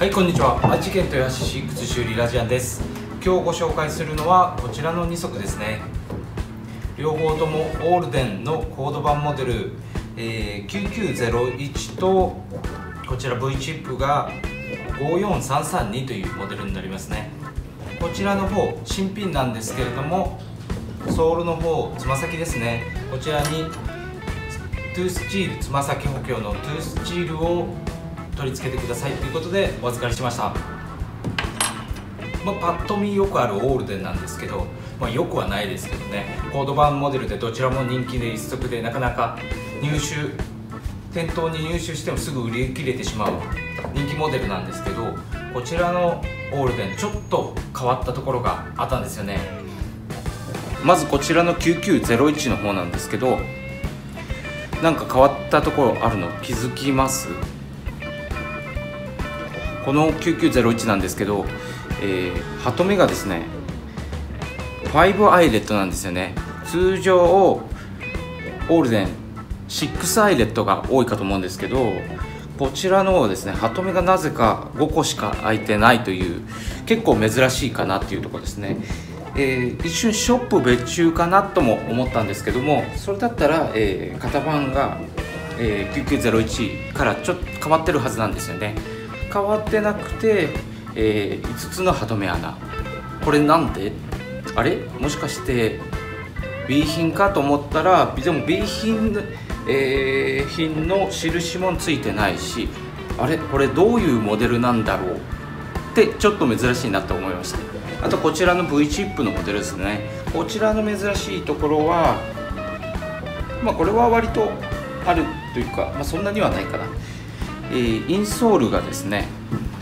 はい、こんにちは。愛知県豊橋市靴修理ラジアンです。今日ご紹介するのはこちらの2足ですね。両方ともオールデンのコード版モデル、9901とこちら V チップが54332というモデルになりますね。こちらの方新品なんですけれども、ソールの方つま先ですね、こちらにトゥースチール、つま先補強のトゥースチールを取り付けてくださいということでお預かりしました。パッと見よくあるオールデンなんですけど、よくはないですけどね、コード版モデルでどちらも人気で一足で、なかなか店頭に入手してもすぐ売り切れてしまう人気モデルなんですけど、こちらのオールデンちょっと変わったところがあったんですよね。まずこちらの9901の方なんですけど、なんか変わったところあるの気づきます？この9901なんですけど、ハトメがですね5アイレットなんですよね。通常オールデン6アイレットが多いかと思うんですけど、こちらのですねハトメがなぜか5個しか開いてないという、結構珍しいかなっていうところですね。一瞬ショップ別注かなとも思ったんですけども、それだったら、型番が、9901からちょっと変わってるはずなんですよね。変わってなくて、5つのハトメ穴、これなんであれもしかして B 品かと思ったら、でも B 品、品の印もついてないし、あれこれどういうモデルなんだろうってちょっと珍しいなと思いました。あとこちらの V チップのモデルですね。こちらの珍しいところは、これは割とあるというか、そんなにはないかな。インソールがですね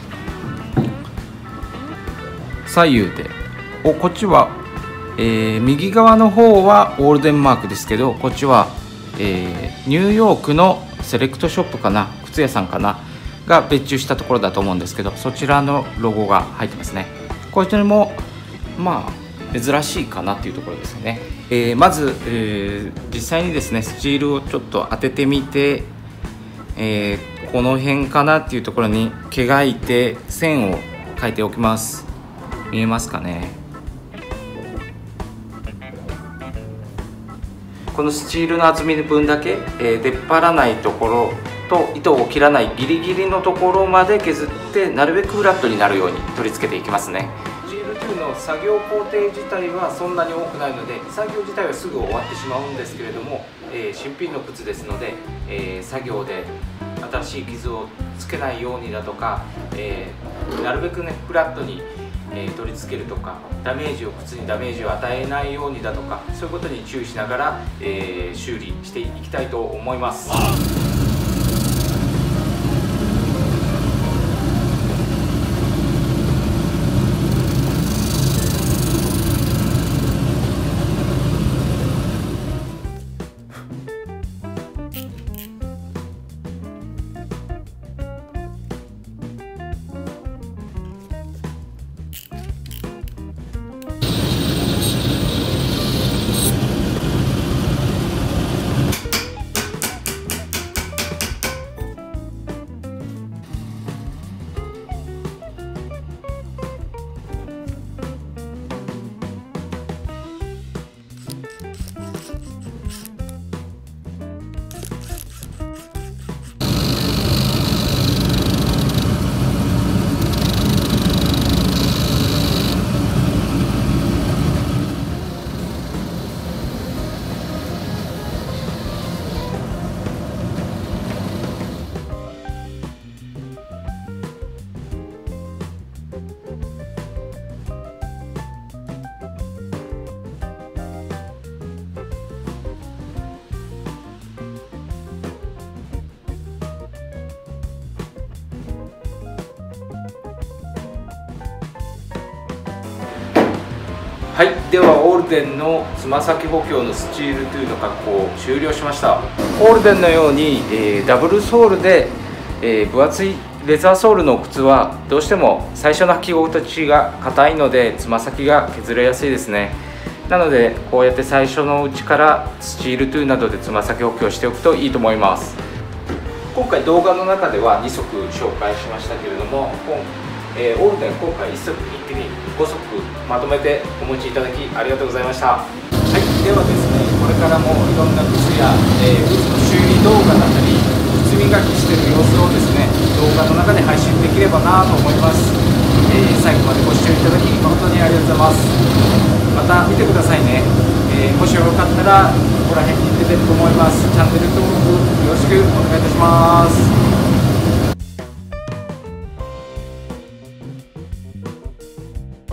左右で、こっちは、右側の方はオールデンマークですけど、こっちは、ニューヨークのセレクトショップかな、靴屋さんかなが別注したところだと思うんですけど、そちらのロゴが入ってますね。こちらも珍しいかなっていうところですね。まず、実際にですねスチールをちょっと当ててみて、この辺かなっていうところに毛がいて線を描いておきます。見えますかね。このスチールの厚みの分だけ、出っ張らないところと糸を切らないギリギリのところまで削って、なるべくフラットになるように取り付けていきますね。スチール2の作業工程自体はそんなに多くないので、作業自体はすぐ終わってしまうんですけれども、新品の靴ですので、作業で新しい傷をつけないようにだとか、なるべくねフラットに、取り付けるとか、靴にダメージを与えないようにだとか、そういうことに注意しながら、修理していきたいと思います。はい、ではオールデンのつま先補強のスチール2の加工を終了しました。オールデンのように、ダブルソールで、分厚いレザーソールの靴はどうしても最初の履き心地が硬いので、つま先が削れやすいですね。なのでこうやって最初のうちからスチール2などでつま先補強しておくといいと思います。 今回動画の中では2足紹介しましたけれども、オールデン今回1足一気に5足まとめてお持ちいただきありがとうございました。はい、ではですね、これからもいろんな靴や、靴の修理動画だったり靴磨きしている様子をですね、動画の中で配信できればなと思います。最後までご視聴いただき誠にありがとうございます。また見てくださいね。もしよかったらここら辺に出てると思います。チャンネル登録よろしくお願いいたします。